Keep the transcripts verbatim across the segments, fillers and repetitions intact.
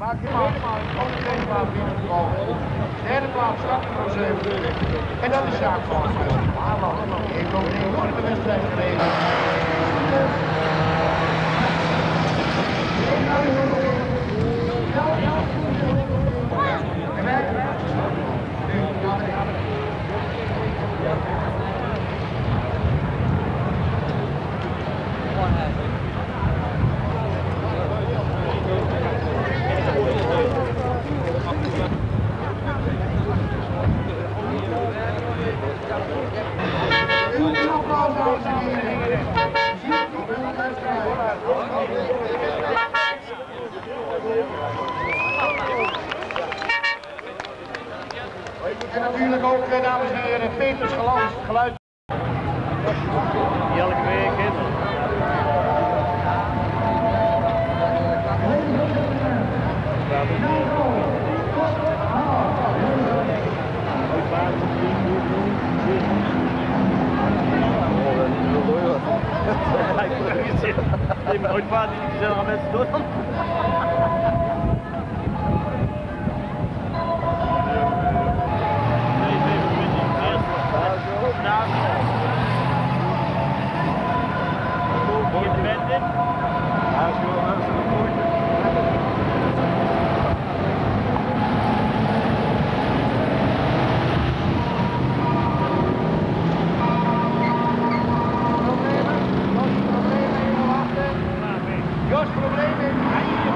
Maak je helemaal op de tweede plaats binnengekomen. Derde plaats start nummer zeven. En dat is Sjaak van Haarland. Die heeft ook een enorme wedstrijd gereden. En natuurlijk ook, dames en heren, Peters Gelans, geluid. Elke week, hè? Ik ben ooit vader die gezellige mensen door. Jos, problemen?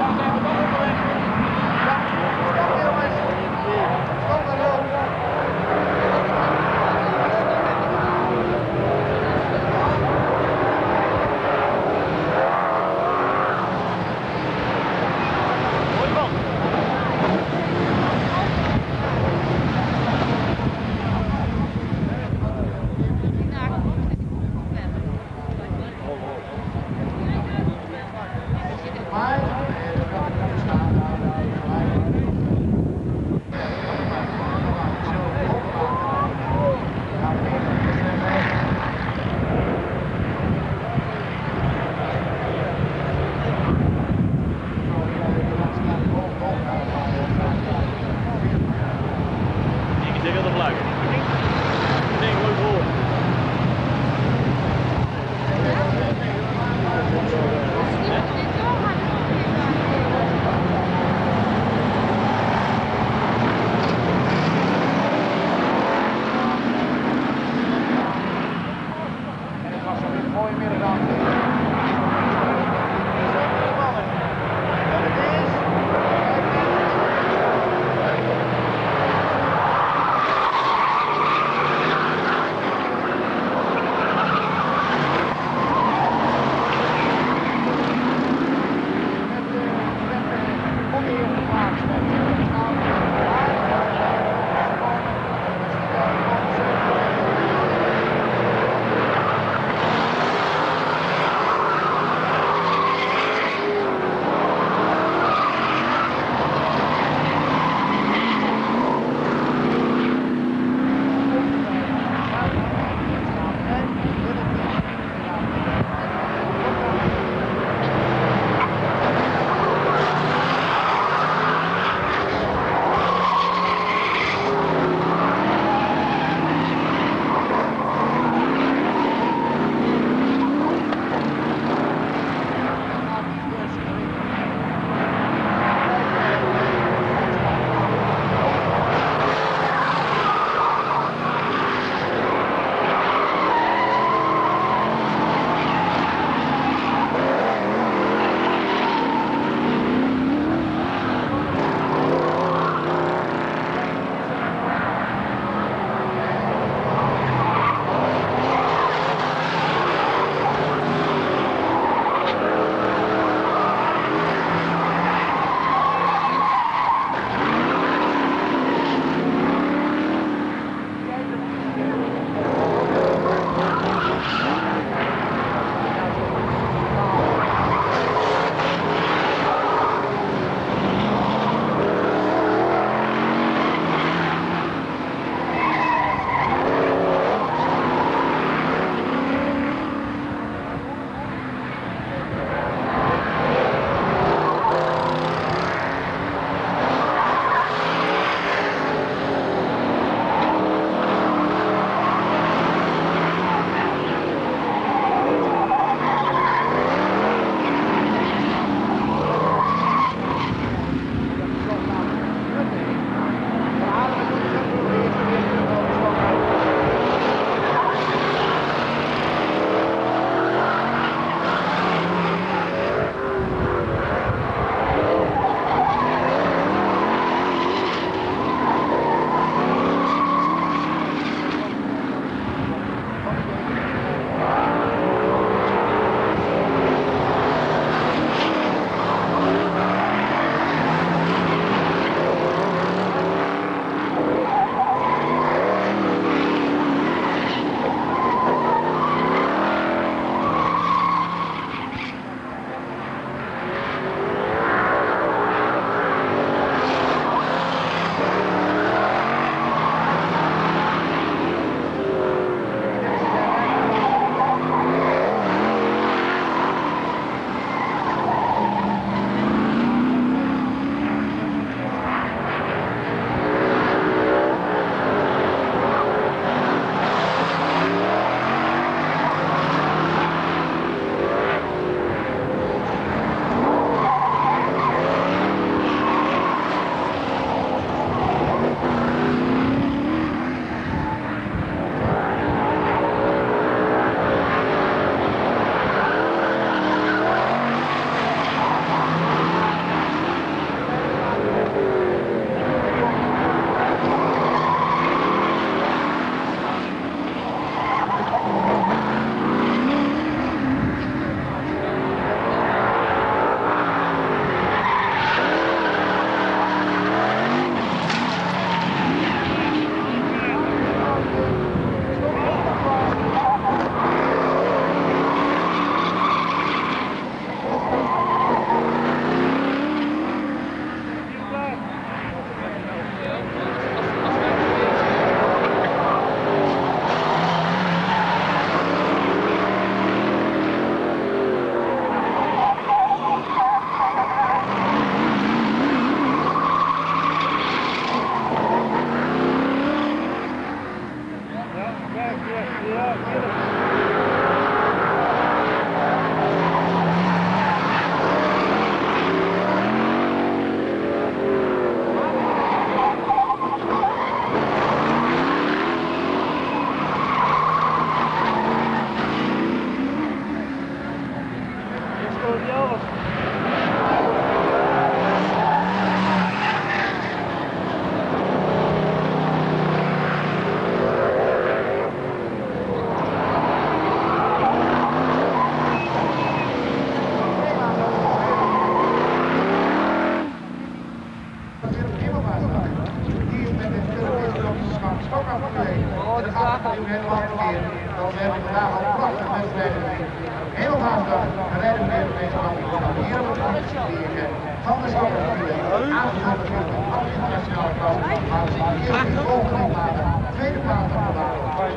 Stok af u heen. En dat gaat u helemaal verkeerd. Want we hebben vandaag al prachtige wedstrijden gezien. Heel hartelijk rijden we weer op deze kampioenschap. Hier op het die van de stad natuurlijk. Aangevuld natuurlijk met alle internationale kranten. Maar we zien hier in de volgende maanden. Tweede plaats van vandaag.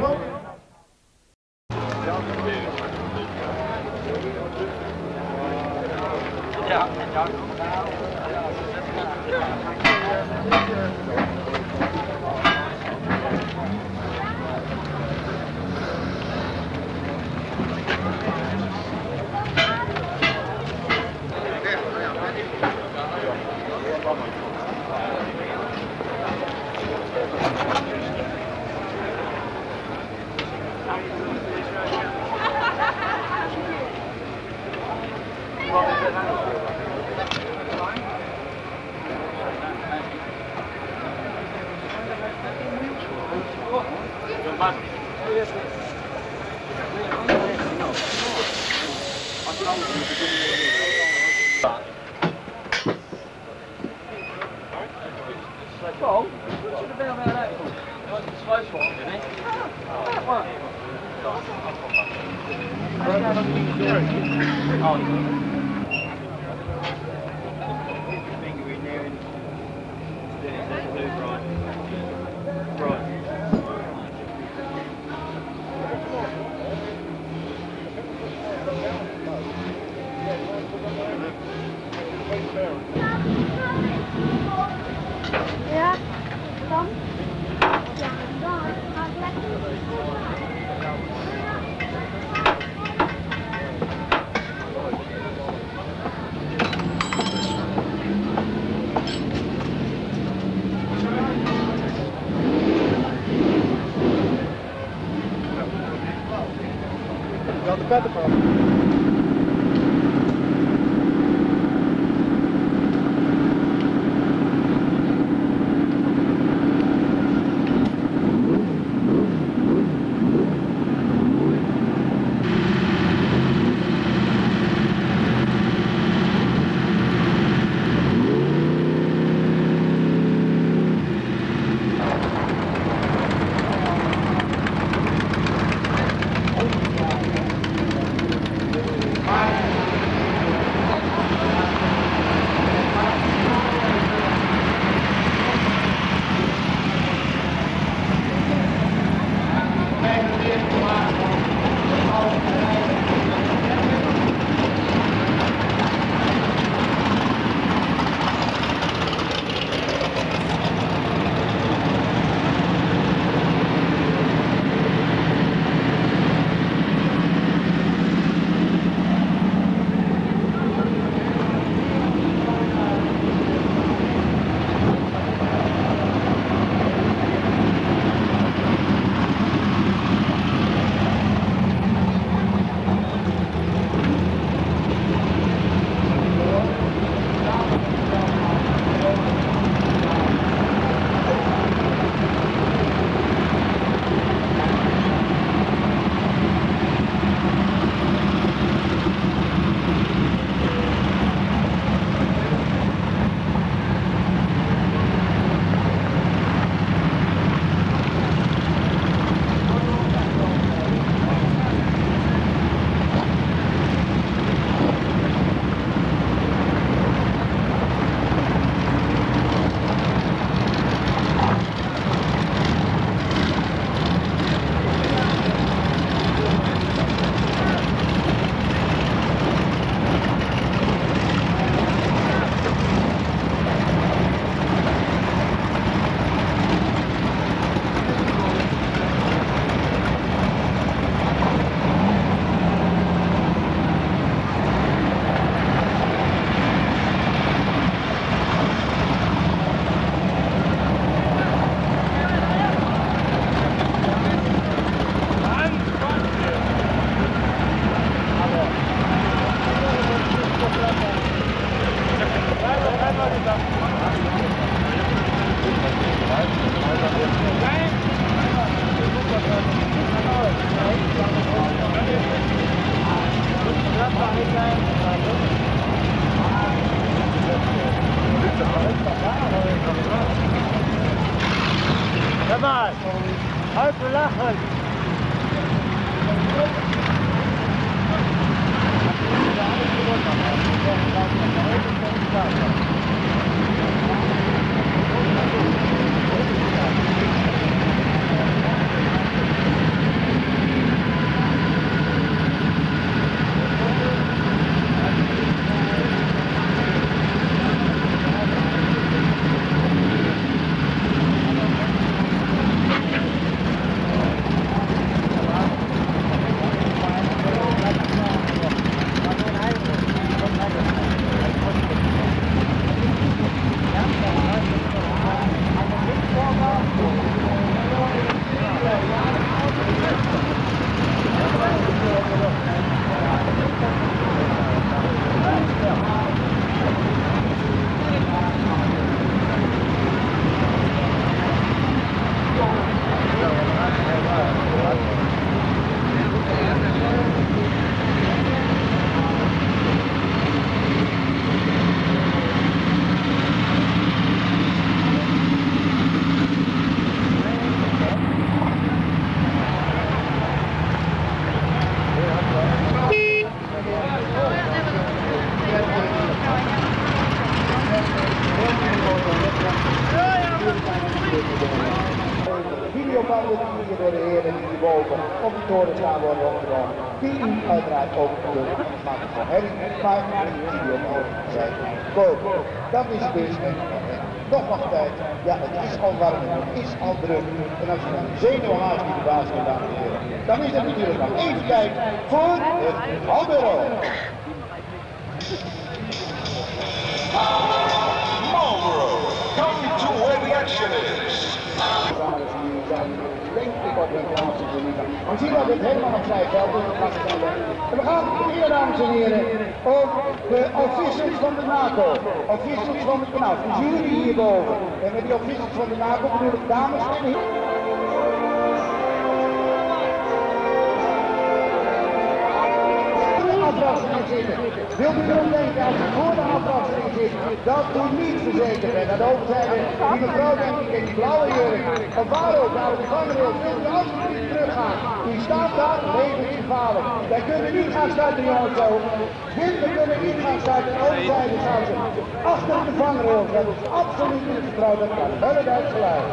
Ja, ja. Paul, zit er bijna bij uit. Dat was een sluisvorm, hè? Ja, maar. Ja, dan? Ja, dan ga ik lekker. Ja, de petten van. Come on. te lachen. Videobanden die hier door de heren die hierboven op de toren staan worden opgenomen, die u uiteraard ook kunt maken voor hen, maar die videobanden zijn boven. Dat is dus nog wat tijd. Ja, het is al warm, het is al druk. En als je dan zenuwhaast in de baas bent, dames en heren, dan is het natuurlijk nog even tijd voor het Marlboro. Marlboro, come to where the action is. We zien dat dit helemaal op zijn veld is. En we gaan beginnen, dames en heren, op de officials van de NACO. Officials van de kanaal, de jury hierboven. En met die officials van de NACO bedoel ik dames en heren. Afrasseling zitten. Wilt u erom denken, als u voor de afrasseling zit, dat u niet verzekerd bent. En de overzijde, die mevrouw denk ik in die blauwe jurk, of waar ook, naar de vangrail, wilt u alsjeblieft teruggaan. U staat daar levensgevaarlijk. Wij kunnen niet gaan starten, jongens, zo. We kunnen niet gaan starten, de overzijde gaan ze achter de vangrail. Dat is absoluut niet vertrouwd, dat kan verder uit geluid.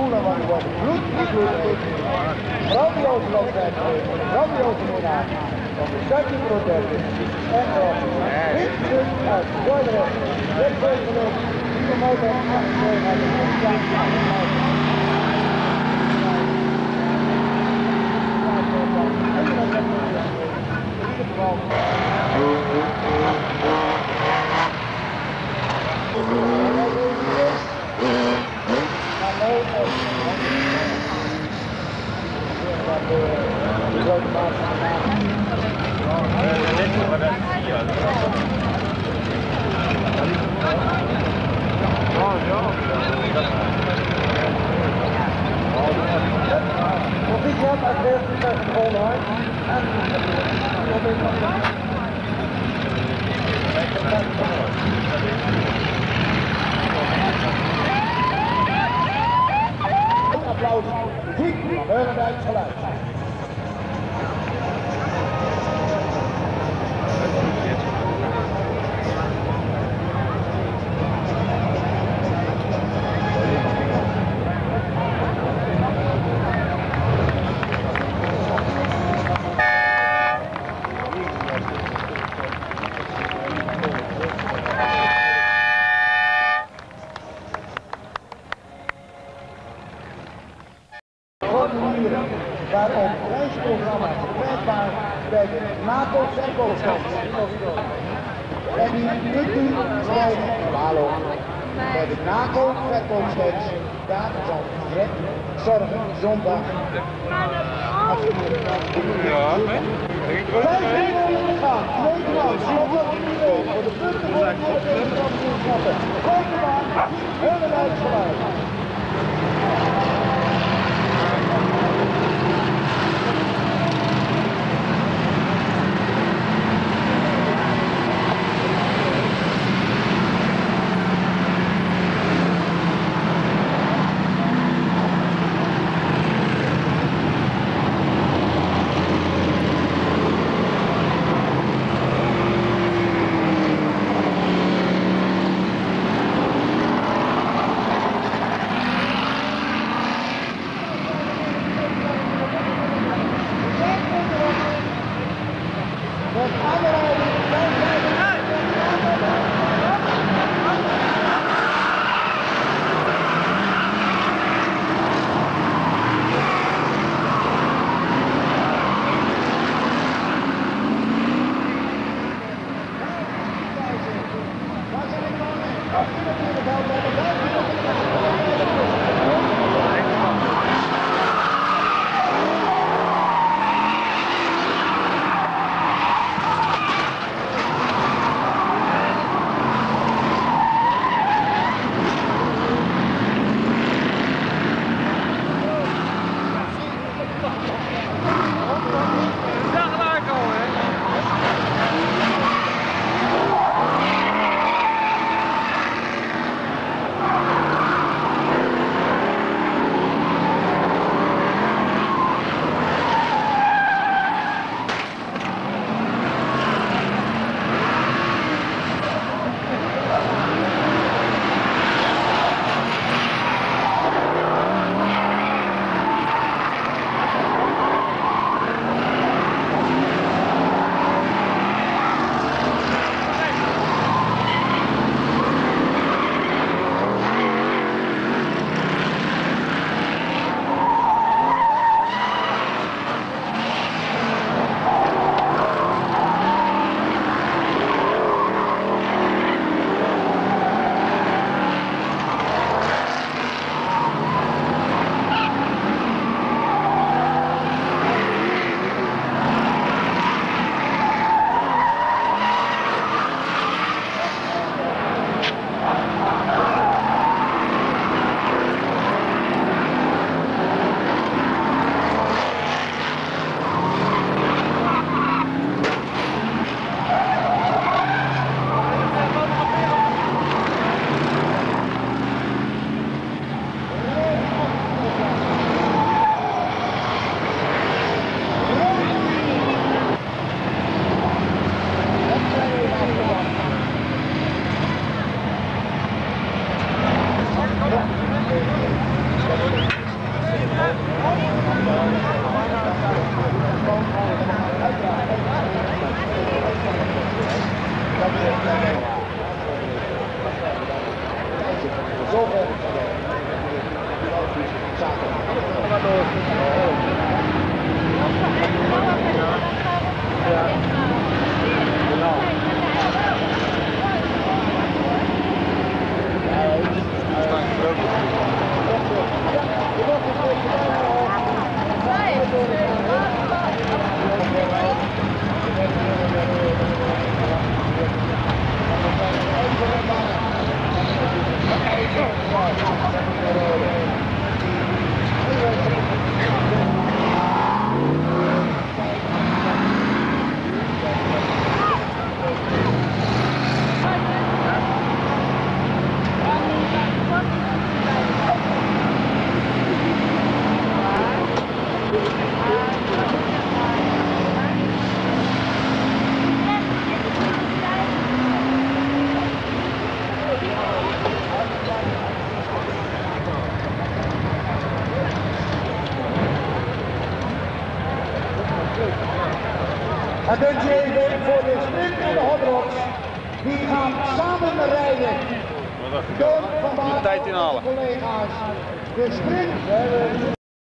stoelen, want er wordt bloed in bloed gegeven. Grandioze wedstrijd geweest, grandioze winnaar van de Zuidje protesten en van dit stuk uit Dordrecht. Dit volgende week, nieuwe motor, achter naar de Proficiat als eerste bij het Volhard. Een applaus, muziek van Heurendijks geluid. Waarop reisprogramma verkrijgbaar bij de NATO verkoopstand. En die dit nu strijden, hallo, bij de NATO verkoopstand, datum van Fred, Zorgen, zondag. Ja, Vijf minuten gaan, Nederland, slot voor de punten voor de kampioenschappen. Grote baan, Heurendijks geluid. En dan zie je voor de sprint en de hotdogs. Die gaan samen rijden. Door vandaag tijd inhalen. collega's. De sprint.